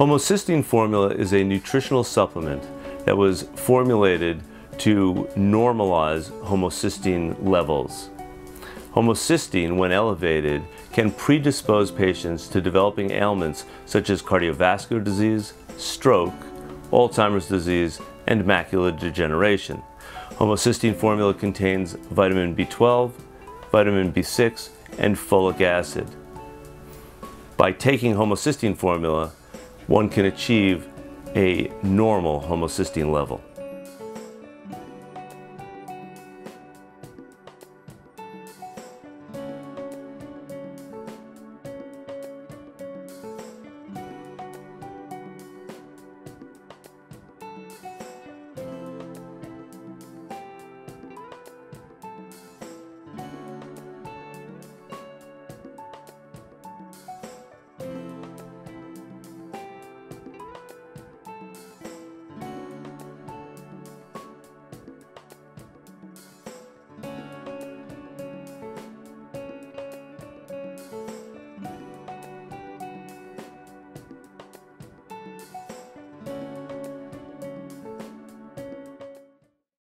Homocysteine formula is a nutritional supplement that was formulated to normalize homocysteine levels. Homocysteine, when elevated, can predispose patients to developing ailments such as cardiovascular disease, stroke, Alzheimer's disease, and macular degeneration. Homocysteine formula contains vitamin B12, vitamin B6, and folic acid. By taking homocysteine formula, one can achieve a normal homocysteine level.